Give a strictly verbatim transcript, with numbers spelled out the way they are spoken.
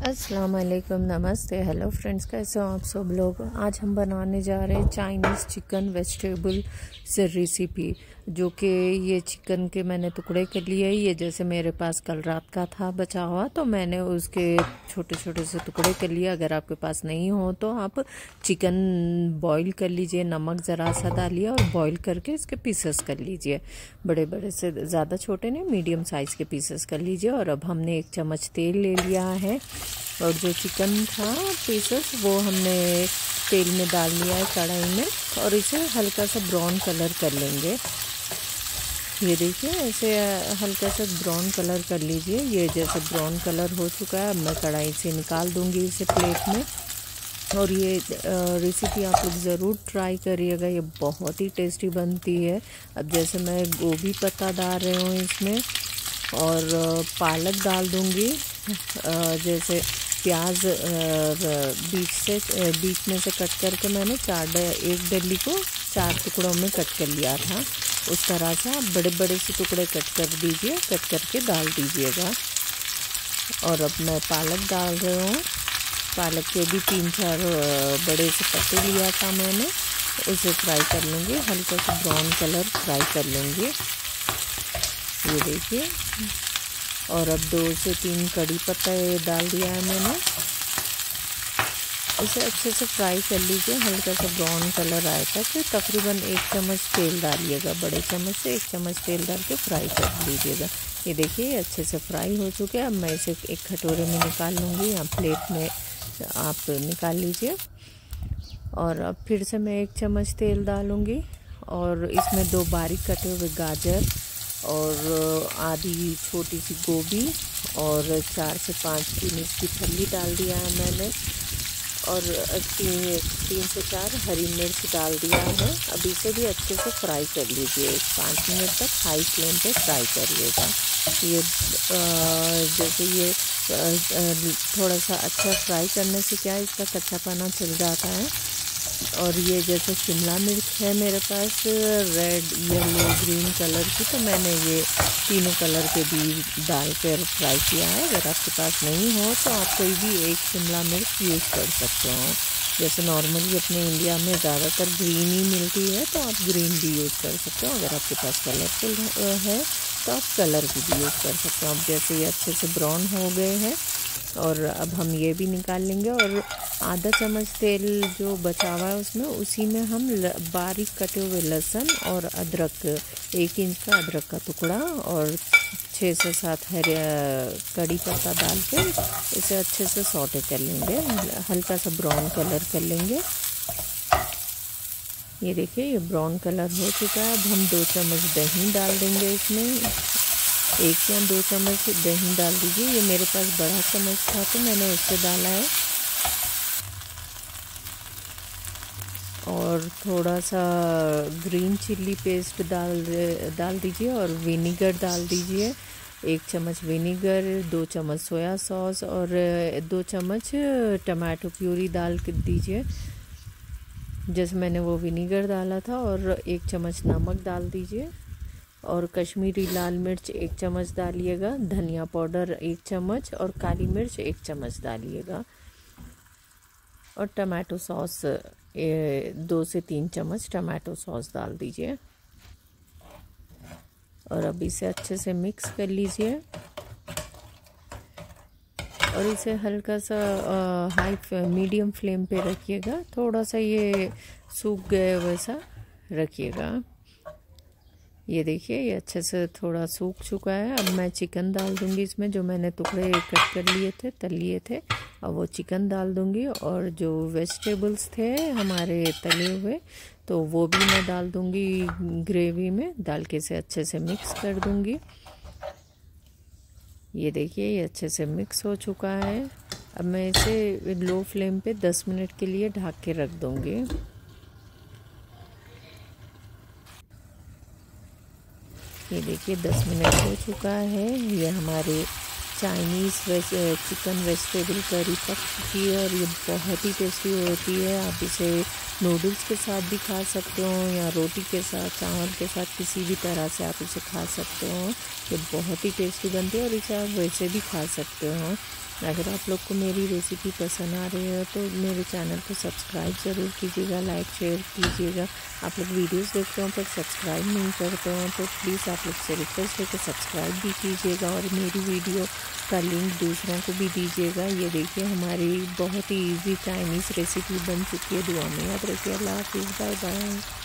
अस्सलाम वालेकुम, नमस्ते, हेलो फ्रेंड्स, कैसे हो आप सब लोग। आज हम बनाने जा रहे हैं चाइनीज़ चिकन वेजिटेबल से रेसिपी, जो कि ये चिकन के मैंने टुकड़े कर लिए। ये जैसे मेरे पास कल रात का था बचा हुआ, तो मैंने उसके छोटे छोटे से टुकड़े कर लिए। अगर आपके पास नहीं हो तो आप चिकन बॉईल कर लीजिए, नमक ज़रा सा डालिए और बॉईल करके इसके पीसेस कर लीजिए। बड़े बड़े से, ज़्यादा छोटे नहीं, मीडियम साइज़ के पीसेस कर लीजिए। और अब हमने एक चम्मच तेल ले लिया है और जो चिकन था पीसेस वो हमने तेल में डाल लिया है कढ़ाई में, और इसे हल्का सा ब्राउन कलर कर लेंगे। ये देखिए, ऐसे हल्का सा ब्राउन कलर कर लीजिए। ये जैसे ब्राउन कलर हो चुका है, अब मैं कढ़ाई से निकाल दूंगी इसे प्लेट में। और ये रेसिपी आप लोग ज़रूर ट्राई करिएगा, ये बहुत ही टेस्टी बनती है। अब जैसे मैं गोभी पत्ता डाल रही हूँ इसमें, और पालक डाल दूंगी। जैसे प्याज बीच से बीच में से कट करके मैंने चार एक डली को चार टुकड़ों में कट कर लिया था। उस तरह से आप बड़े बड़े से टुकड़े कट कर दीजिए, कट करके डाल दीजिएगा। और अब मैं पालक डाल रही हूँ। पालक के भी तीन चार बड़े से पत्ते लिया था मैंने, उसे फ्राई कर लेंगे, हल्का सा ब्राउन कलर फ्राई कर लेंगे। ये देखिए, और अब दो से तीन कड़ी पत्ता डाल दिया है मैंने। इसे अच्छे से फ्राई कर लीजिए, हल्का सा ब्राउन कलर आए तक। तकरीबन एक चम्मच तेल डालिएगा, बड़े चम्मच से एक चम्मच तेल डाल के फ्राई कर लीजिएगा। ये देखिए, ये अच्छे से फ्राई हो चुके हैं। अब मैं इसे एक कटोरे में निकाल लूँगी, या प्लेट में आप निकाल लीजिए। और अब फिर से मैं एक चम्मच तेल डालूँगी, और इसमें दो बारीक कटे हुए गाजर और आधी छोटी सी गोभी और चार से पाँच तीन इसकी फली डाल दिया है मैंने, और तीन तीन से चार हरी मिर्च डाल दिया है। अब इसे भी अच्छे से फ्राई कर लीजिए, पाँच मिनट तक हाई फ्लेम पे फ्राई करिएगा। ये जैसे ये थोड़ा सा अच्छा फ्राई करने से क्या है, इसका कच्चापना चल जाता है। और ये जैसे शिमला मिर्च है मेरे पास रेड, येलो, ग्रीन कलर की, तो मैंने ये तीनों कलर के बीज डाल कर फ्राई किया है। अगर आपके पास नहीं हो तो आप कोई भी एक शिमला मिर्च यूज़ कर सकते हो। जैसे नॉर्मली अपने इंडिया में ज़्यादातर ग्रीन ही मिलती है, तो आप ग्रीन भी यूज़ कर सकते हो। अगर आपके पास कलरफुल है तो आप कलर की भी यूज़ कर सकते हो। अब जैसे ये अच्छे से ब्राउन हो गए हैं, और अब हम ये भी निकाल लेंगे। और आधा चम्मच तेल जो बचा हुआ है उसमें, उसी में हम बारीक कटे हुए लहसुन और अदरक, एक इंच का अदरक का टुकड़ा और छः से सात हरे कड़ी पत्ता डाल के इसे अच्छे से सौटे कर लेंगे, हल्का सा ब्राउन कलर कर लेंगे। ये देखिए, ये ब्राउन कलर हो चुका है। अब हम दो चम्मच दही डाल देंगे इसमें, एक या दो चम्मच दही डाल दीजिए। ये मेरे पास बड़ा चम्मच था तो मैंने उससे डाला है। और थोड़ा सा ग्रीन चिल्ली पेस्ट डाल डाल दीजिए, और विनीगर डाल दीजिए। एक चम्मच विनीगर, दो चम्मच सोया सॉस और दो चम्मच टमाटो प्यूरी डाल के दीजिए। जैसे मैंने वो विनीगर डाला था, और एक चम्मच नमक डाल दीजिए। और कश्मीरी लाल मिर्च एक चम्मच डालिएगा, धनिया पाउडर एक चम्मच, और काली मिर्च एक चम्मच डालिएगा। और टमाटो सॉस दो से तीन चम्मच टमाटो सॉस डाल दीजिए। और अब इसे अच्छे से मिक्स कर लीजिए, और इसे हल्का सा हाई मीडियम फ्लेम पे रखिएगा। थोड़ा सा ये सूख गए वैसा रखिएगा। ये देखिए, ये अच्छे से थोड़ा सूख चुका है। अब मैं चिकन डाल दूंगी इसमें, जो मैंने टुकड़े कट कर लिए थे, तल लिए थे। अब वो चिकन डाल दूंगी, और जो वेजिटेबल्स थे हमारे तले हुए, तो वो भी मैं डाल दूंगी ग्रेवी में। डाल के इसे अच्छे से मिक्स कर दूंगी। ये देखिए, ये अच्छे से मिक्स हो चुका है। अब मैं इसे लो फ्लेम पे दस मिनट के लिए ढक के रख दूंगी। ये देखिए, दस मिनट हो चुका है। ये हमारे Chinese veg chicken vegetable curry पक चुकी है, और ये बहुत ही टेस्टी होती है। आप इसे नूडल्स के साथ भी खा सकते हो, या रोटी के साथ, चावल के साथ, किसी भी तरह से आप इसे खा सकते हो। ये बहुत ही टेस्टी बनती है, और इसे आप वैसे भी खा सकते हो। अगर आप लोग को मेरी रेसिपी पसंद आ रही है तो मेरे चैनल को सब्सक्राइब ज़रूर कीजिएगा, लाइक शेयर कीजिएगा। आप लोग वीडियोस देखते हो पर सब्सक्राइब नहीं करते हो तो प्लीज़ आप लोग से रिक्वेस्ट है कि सब्सक्राइब भी कीजिएगा और मेरी वीडियो का लिंक दूसरों को भी दीजिएगा। ये देखिए हमारी बहुत ही ईजी चाइनीज़ रेसिपी बन चुकी है। दुआ में याद रखिए। अल्लाह हाफिज़, बाय बाय।